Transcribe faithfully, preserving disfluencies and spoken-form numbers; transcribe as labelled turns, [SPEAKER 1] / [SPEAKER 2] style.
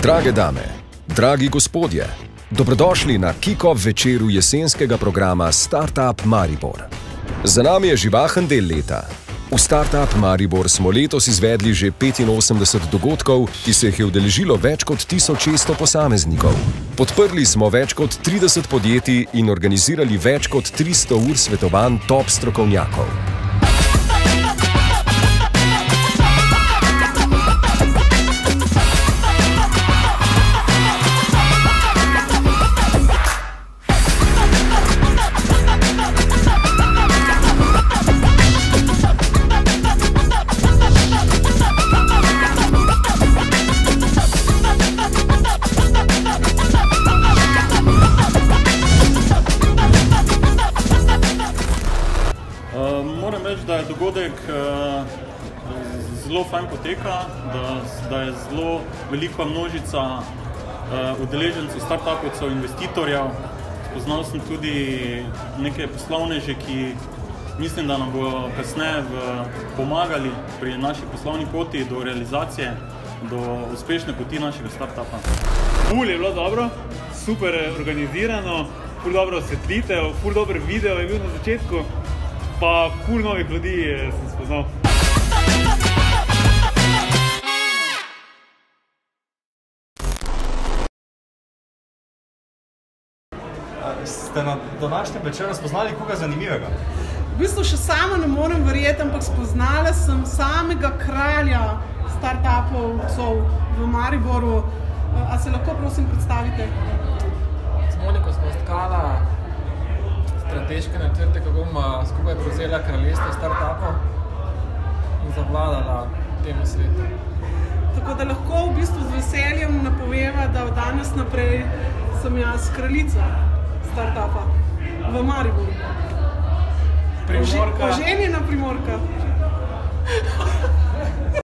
[SPEAKER 1] Drage dame, dragi gospodje, dobrodošli na kick-off večeru jesenskega programa Startup Maribor. Za nami je živahen del leta. V Startup Maribor smo letos izvedli že petinosemdeset dogodkov, ki se jih je udeležilo več kot tisoč šeststo posameznikov. Podprli smo več kot trideset podjetij in organizirali več kot tristo ur svetovanj top strokovnjakov.
[SPEAKER 2] Moram reči, da je dogodek zelo fajn poteka, da je zelo velika množica udeležencev, startupovcev, investitorjev. Spoznal sem tudi neke poslovneže, ki mislim, da nam bodo kasneje pomagali pri naši poslovni poti do realizacije, do uspešne poti našega startupa.
[SPEAKER 3] Ful je bilo dobro, super organizirano, ful dobro osvetlitev, ful dober video je bil na začetku. Pa ful novih ljudi sem spoznal.
[SPEAKER 4] Ste na današnjem večeru spoznali koga zanimivega?
[SPEAKER 5] V bistvu še sama ne morem verjeti, ampak spoznala sem samega kralja startupovcev v Mariboru. A se lahko prosim predstavite?
[SPEAKER 6] Z Moniko smo stkala strateške načrte, kako bomo skupaj prevzela kraljestvo startupov in zavladala temu svetu.
[SPEAKER 5] Tako da lahko v bistvu z veseljem napoveva, da od danes naprej sem jaz kraljica startupa v Mariboru.
[SPEAKER 3] Primorka.
[SPEAKER 5] Oženjena Primorka.